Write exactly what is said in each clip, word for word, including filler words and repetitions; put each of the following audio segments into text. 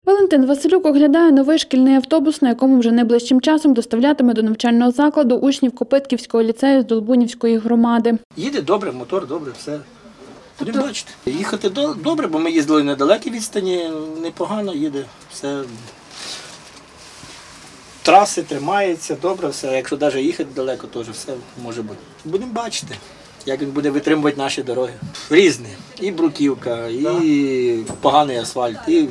Валентин Василюк оглядає новий шкільний автобус, на якому вже найближчим часом доставлятиме до навчального закладу учнів Копитківського ліцею з Долбунівської громади. Їде добре, мотор добре, все. Будемо бачити. Їхати добре, бо ми їздили недалекі відстані, непогано їде, все. Траси тримаються, добре все. Якщо навіть їхати далеко, теж все може бути. Будемо бачити, як він буде витримувати наші дороги. Різні. І бруківка, і поганий асфальт, і,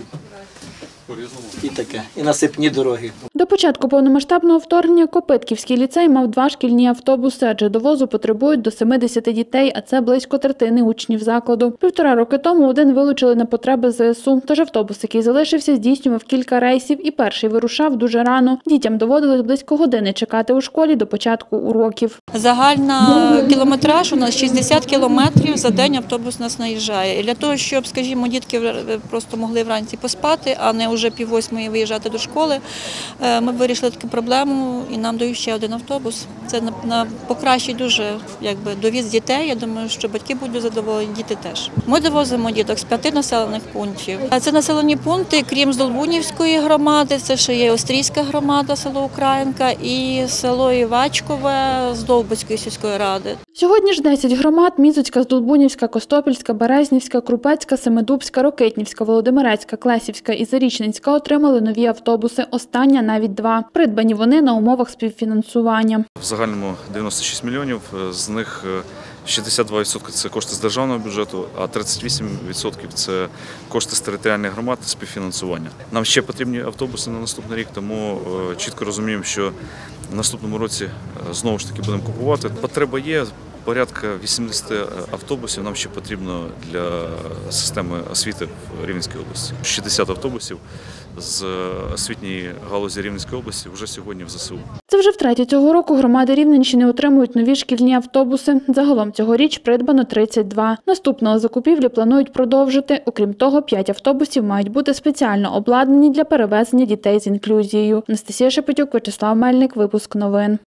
і таке, і насипні дороги. До початку повномасштабного вторгнення Копитківський ліцей мав два шкільні автобуси, адже довозу потребують до семидесяти дітей, а це близько третини учнів закладу. Півтора роки тому один вилучили на потреби ЗСУ, тож автобус, який залишився, здійснював кілька рейсів і перший вирушав дуже рано. Дітям доводилось близько години чекати у школі до початку уроків. Загальна кілометраж у нас шістдесят кілометрів за день автобус нас наїжджає. І для того, щоб, скажімо, дітки просто могли вранці поспати, а не вже пів восьмої виїжджати до школи, ми вирішили таку проблему і нам дають ще один автобус. Це на, на покращить дуже якби, довіз дітей. Я думаю, що батьки будуть задоволені, діти теж. Ми довозимо діток з п'яти населених пунктів. Це населені пункти, крім Здолбунівської громади, це ще є Острізька громада, село Українка і село Івачкове з Довбицької сільської ради. Сьогодні ж десять громад – Мізоцька, Здолбунівська, Костопільська, Березнівська, Крупецька, Семидубська, Рокитнівська, Володимирецька, Клесівська і Зарічненська отримали нові автобуси, остання навіть два. Придбані вони на умовах співфінансування. В загальному дев'яносто шість мільйонів, з них шістдесят два відсотки – це кошти з державного бюджету, а тридцять вісім відсотків – це кошти з територіальних громад співфінансування. Нам ще потрібні автобуси на наступний рік, тому чітко розуміємо, що в наступному році знову ж таки будемо купувати. Потреба є. Порядка вісімдесят автобусів нам ще потрібно для системи освіти в Рівненській області. шістдесят автобусів з освітньої галузі Рівненської області вже сьогодні в ЗСУ. Це вже втретє цього року громади Рівненщини отримують нові шкільні автобуси. Загалом цьогоріч придбано тридцять два. Наступного закупівлі планують продовжити. Окрім того, п'ять автобусів мають бути спеціально обладнані для перевезення дітей з інклюзією. Анастасія Шепетюк, Вячеслав Мельник, випуск новин.